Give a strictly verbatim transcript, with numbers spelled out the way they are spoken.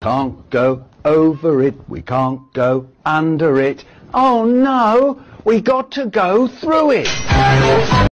can't go over it, we can't go under it. Oh no, we got to go through it.